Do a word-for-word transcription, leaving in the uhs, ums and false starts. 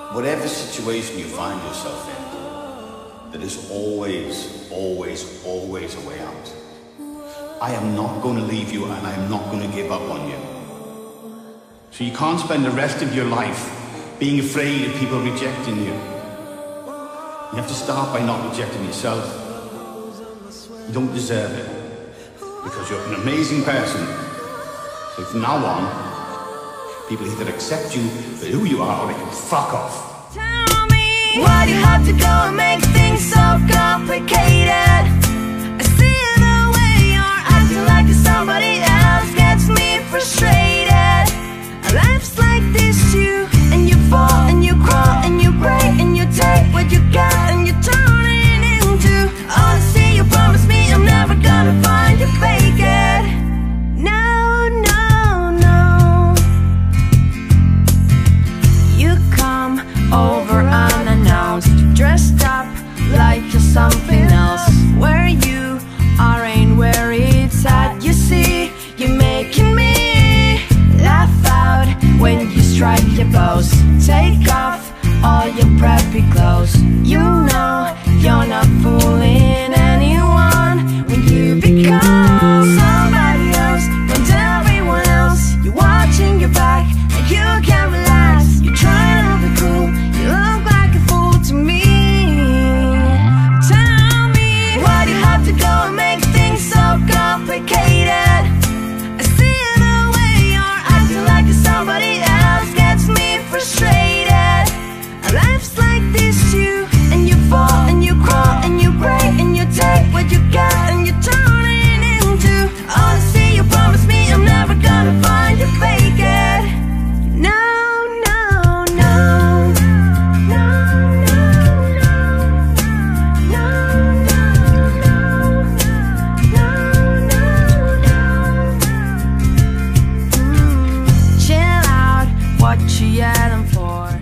Whatever situation you find yourself in, there is always, always, always a way out. I am not going to leave you, and I am not going to give up on you. So you can't spend the rest of your life being afraid of people rejecting you. You have to start by not rejecting yourself. You don't deserve it, because you're an amazing person. So from now on, people either accept you for who you are, or they can fuck off. Tell me, why do you have to go and make things so complicated? I see the way you're acting like you're somebody else gets me frustrated. Life's like this, you and you fall and you crawl and you break and you take what you got and you turn it into honesty. You promise me I'm never gonna find you fake it. No, no, no. You come over unannounced, dressed up like you're something else. Where you are ain't where it's at. You see, you're making me laugh out when you strike your pose. Take off all your preppy clothes. You know you're not fooling anyone when you become somebody else. When everyone else, you're watching your back and you can't relax. You're trying to be cool, you look like a fool to me. Tell me, why do you have to go and make things so complicated? I see the way you're acting like you're somebody else gets me frustrated. Life's like this, you and you fall and you crawl and you break and you take what you got and you turn it into honesty. You promise me I'm never gonna find you fake it. No, no, no. No, no, no. No, no, no. No, no, no. Mm. Chill out, what you yelling for?